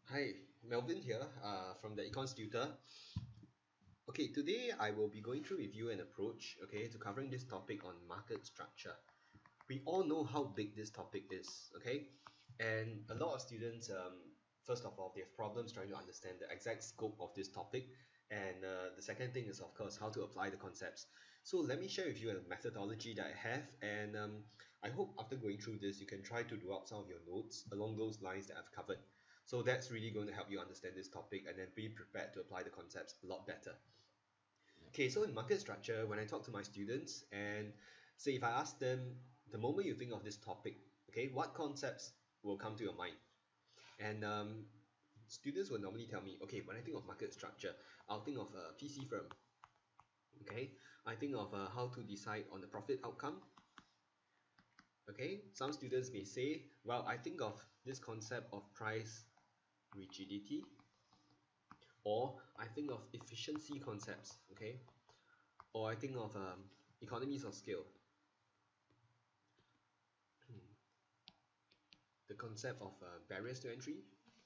Hi, Melvin here from the Econs tutor. Okay, today I will be going through with you an approach, okay, to covering this topic on market structure. We all know how big this topic is, okay, and a lot of students, first of all, they have problems trying to understand the exact scope of this topic, and the second thing is, of course, how to apply the concepts. So let me share with you a methodology that I have, and I hope after going through this, you can try to do out some of your notes along those lines that I've covered. So that's really going to help you understand this topic and then be prepared to apply the concepts a lot better. Okay, so in market structure, when I talk to my students and say if I ask them the moment you think of this topic, okay, what concepts will come to your mind? And students will normally tell me, okay, when I think of market structure, I'll think of a PC firm. Okay, I think of how to decide on the profit outcome. Okay, some students may say, well, I think of this concept of price rigidity, or I think of efficiency concepts, okay, or I think of economies of scale, the concept of barriers to entry,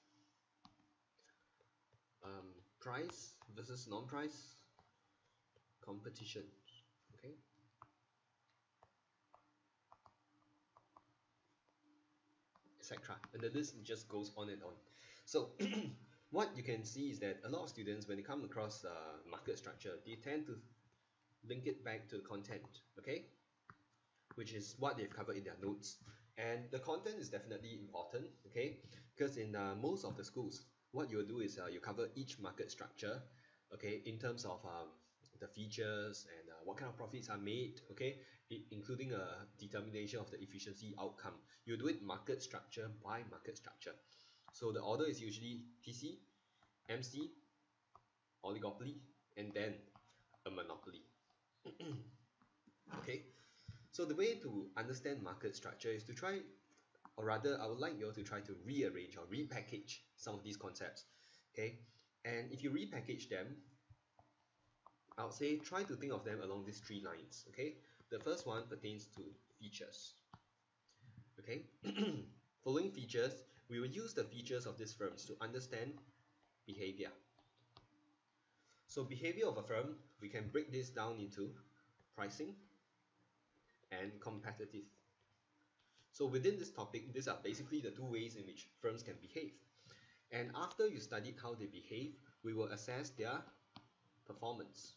price versus non-price, competition, okay, etc. And the list just goes on and on. So what you can see is that a lot of students, when they come across market structure, they tend to link it back to content, okay, which is what they've covered in their notes. And the content is definitely important, okay, because in most of the schools, what you'll do is you cover each market structure, okay, in terms of the features and what kind of profits are made, okay, including a determination of the efficiency outcome. You do it market structure by market structure. So the order is usually PC, MC, oligopoly, and then a monopoly. Okay, so the way to understand market structure is to try, or rather I would like you all to try to rearrange or repackage some of these concepts, okay, and if you repackage them, I would say try to think of them along these three lines, okay. The first one pertains to features, okay. Following features, we will use the features of these firms to understand behavior. So behavior of a firm, we can break this down into pricing and competitive. So within this topic, these are basically the two ways in which firms can behave. And after you studied how they behave, we will assess their performance.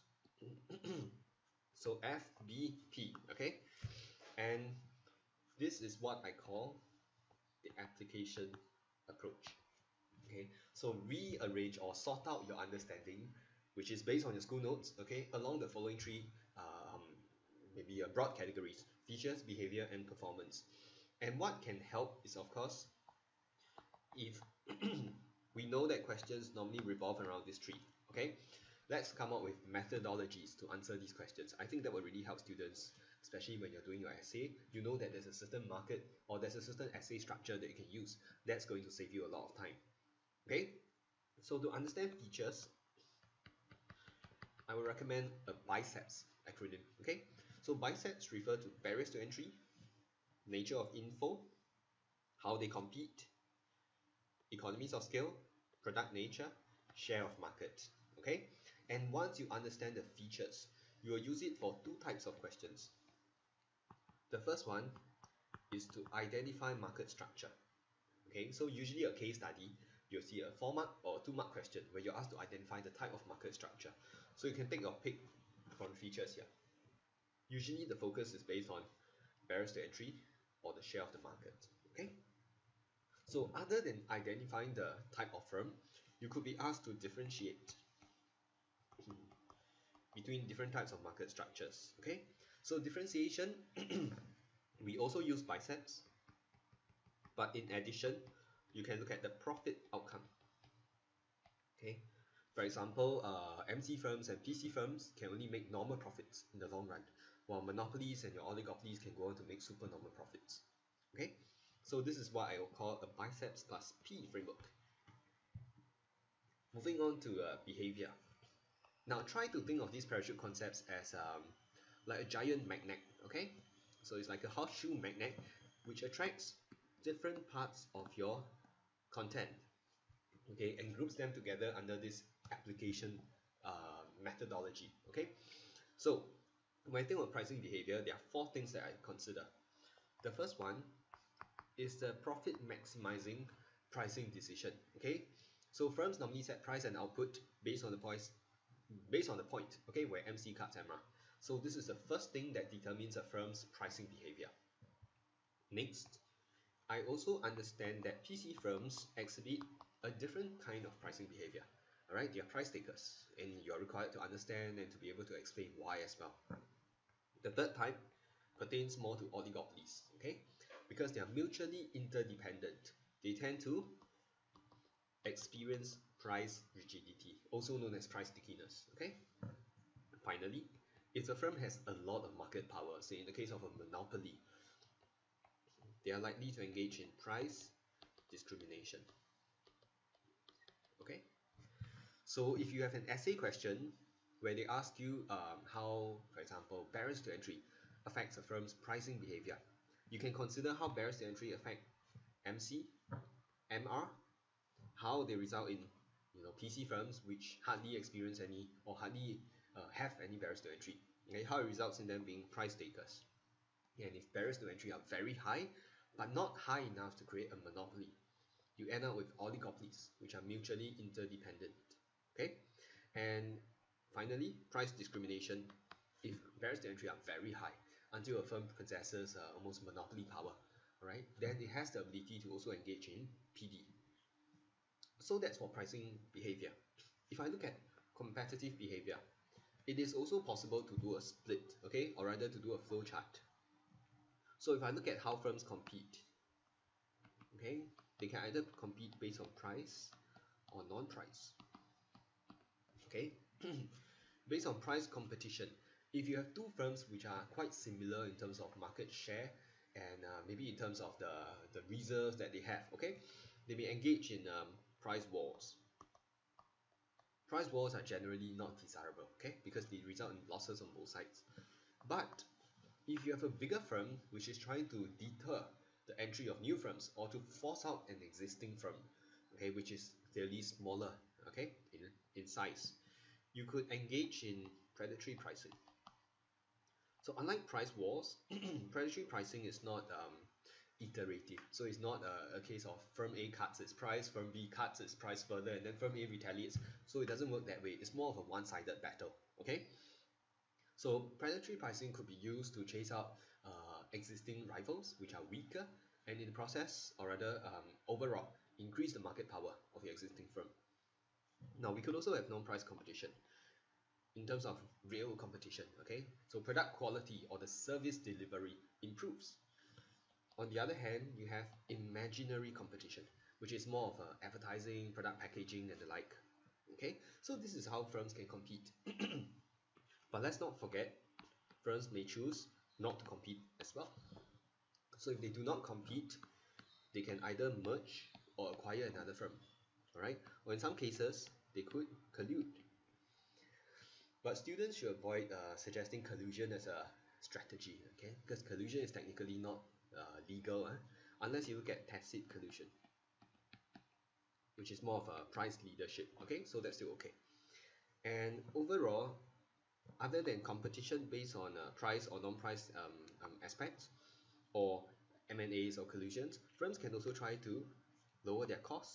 So FBP, okay? And this is what I call the application approach. Okay, so rearrange or sort out your understanding, which is based on your school notes, okay, along the following three maybe broad categories: features, behavior, and performance. And what can help is, of course, if we know that questions normally revolve around this tree, okay, let's come up with methodologies to answer these questions. I think that will really help students, especially when you're doing your essay. You know that there's a certain market or there's a certain essay structure that you can use. That's going to save you a lot of time. Okay, so to understand features, I would recommend a BICEPS acronym. Okay, so BICEPS refer to barriers to entry, nature of info, how they compete, economies of scale, product nature, share of market. Okay, and once you understand the features, you will use it for two types of questions. The first one is to identify market structure. Okay, so usually a case study, you'll see a 4-mark or 2-mark question where you're asked to identify the type of market structure. So you can take your pick from features here. Usually the focus is based on barriers to entry or the share of the market. Okay, so other than identifying the type of firm, you could be asked to differentiate between different types of market structures. Okay, so differentiation, we also use biceps, but in addition, you can look at the profit outcome. Okay, for example, MC firms and PC firms can only make normal profits in the long run, while monopolies and your oligopolies can go on to make super normal profits. Okay, so this is what I will call a biceps plus P framework. Moving on to behavior. Now try to think of these parachute concepts as like a giant magnet. Okay, so it's like a horseshoe magnet which attracts different parts of your content. okay, and groups them together under this application methodology. Okay, so when I think of pricing behavior, there are four things that I consider. The first one is the profit maximizing pricing decision. Okay, so firms normally set price and output based on the point, okay, where MC cuts MR. So this is the first thing that determines a firm's pricing behavior. Next, I also understand that PC firms exhibit a different kind of pricing behavior. Alright, they are price takers, and you're required to understand and to be able to explain why as well. The third type pertains more to oligopolies, okay? Because they are mutually interdependent, they tend to experience price rigidity, also known as price stickiness, okay? Finally, if a firm has a lot of market power, say in the case of a monopoly, they are likely to engage in price discrimination, okay? So if you have an essay question where they ask you how, for example, barriers to entry affects a firm's pricing behavior, you can consider how barriers to entry affect MC, MR, how they result in PC firms which hardly experience any or hardly have any barriers to entry, okay? How it results in them being price takers. And if barriers to entry are very high, but not high enough to create a monopoly, you end up with oligopolies, which are mutually interdependent. Okay, and finally, price discrimination. If barriers to entry are very high, until a firm possesses almost monopoly power, right, then it has the ability to also engage in PD. So that's for pricing behavior. If I look at competitive behavior, it is also possible to do a split, okay, or rather to do a flow chart. So if I look at how firms compete, okay, they can either compete based on price or non-price. Okay, based on price competition, if you have two firms which are quite similar in terms of market share and maybe in terms of the reserves that they have, okay, they may engage in price wars. Price wars are generally not desirable, okay, because they result in losses on both sides. But if you have a bigger firm which is trying to deter the entry of new firms or to force out an existing firm, okay, which is clearly smaller, okay, in size, you could engage in predatory pricing. So unlike price wars, predatory pricing is not iterative. So it's not a case of firm A cuts its price, firm B cuts its price further, and then firm A retaliates. So it doesn't work that way. It's more of a one-sided battle. Okay. So predatory pricing could be used to chase out existing rivals which are weaker, and in the process, or rather overall, increase the market power of the existing firm. Now we could also have non-price competition in terms of real competition, okay? So product quality or the service delivery improves. On the other hand, you have imaginary competition, which is more of advertising, product packaging, and the like, okay? So this is how firms can compete. But let's not forget, firms may choose not to compete as well. So if they do not compete, they can either merge or acquire another firm, alright? Or in some cases, they could collude. But students should avoid suggesting collusion as a strategy, okay? Because collusion is technically not legal, unless you look at tacit collusion, which is more of a price leadership, okay? So that's still okay. And overall, other than competition based on price or non-price aspects, or M&As or collusions, firms can also try to lower their cost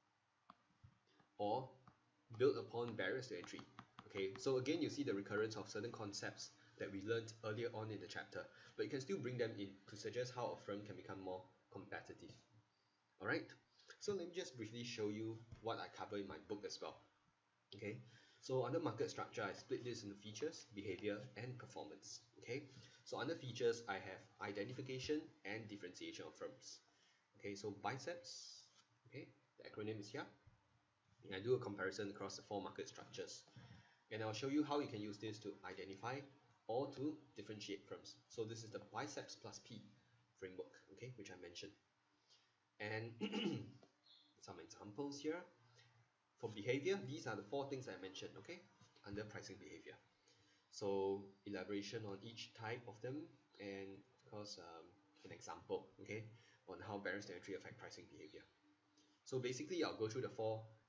or build upon barriers to entry. Okay, so again, you see the recurrence of certain concepts that we learned earlier on in the chapter, but you can still bring them in to suggest how a firm can become more competitive. Alright, so let me just briefly show you what I cover in my book as well. Okay, so under market structure, I split this into features, behavior, and performance. Okay, so under features, I have identification and differentiation of firms. Okay, so biceps, okay, the acronym is here. And I do a comparison across the four market structures. And I'll show you how you can use this to identify or to differentiate firms. So this is the biceps plus P framework, okay, which I mentioned. And some examples here. For behavior, these are the four things I mentioned, okay, under pricing behavior. So elaboration on each type of them, and of course an example, okay, on how barriers to entry affect pricing behavior. So basically, I'll go through the four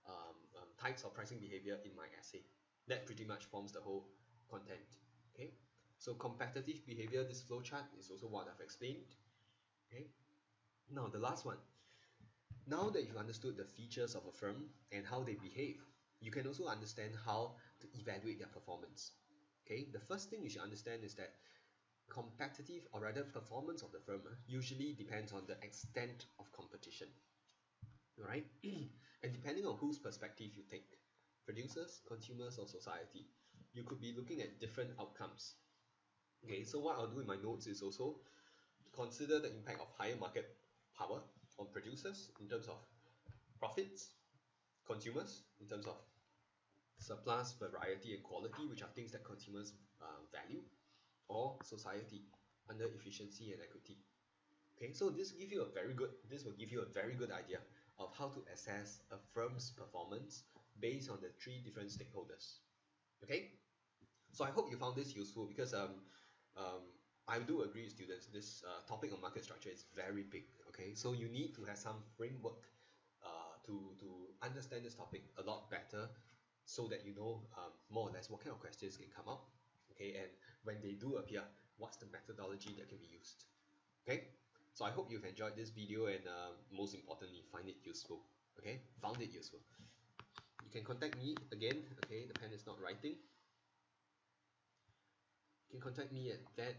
types of pricing behavior in my essay. That pretty much forms the whole content. Okay, so competitive behavior, this flowchart is also what I've explained. Okay, now the last one. Now that you've understood the features of a firm and how they behave, you can also understand how to evaluate their performance. Okay, the first thing you should understand is that competitive, or rather performance of the firm, usually depends on the extent of competition. Alright, and depending on whose perspective you take, producers, consumers, or society, you could be looking at different outcomes. Okay, so what I'll do in my notes is also consider the impact of higher market power on producers in terms of profits, consumers in terms of surplus, variety, and quality, which are things that consumers value, or society under efficiency and equity. Okay, so this will give you a very good idea of how to assess a firm's performance based on the three different stakeholders. Okay, so I hope you found this useful, because um, I do agree, students, this topic on market structure is very big. Okay, so you need to have some framework to understand this topic a lot better, so that you know more or less what kind of questions can come up. Okay, and when they do appear, what's the methodology that can be used. Okay, so I hope you've enjoyed this video, and most importantly, find it useful. Okay, found it useful. You can contact me again. Okay, the pen is not writing. You can contact me at that.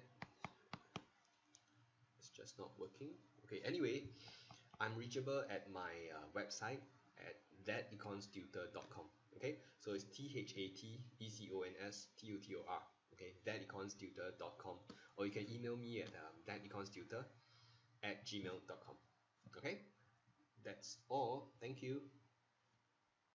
It's just not working. Okay, anyway, I'm reachable at my website at thateconstutor.com. Okay, so it's THATECONSTUTOR. Okay, thateconstutor.com, or you can email me at thateconstutor@gmail.com. Okay, that's all. Thank you.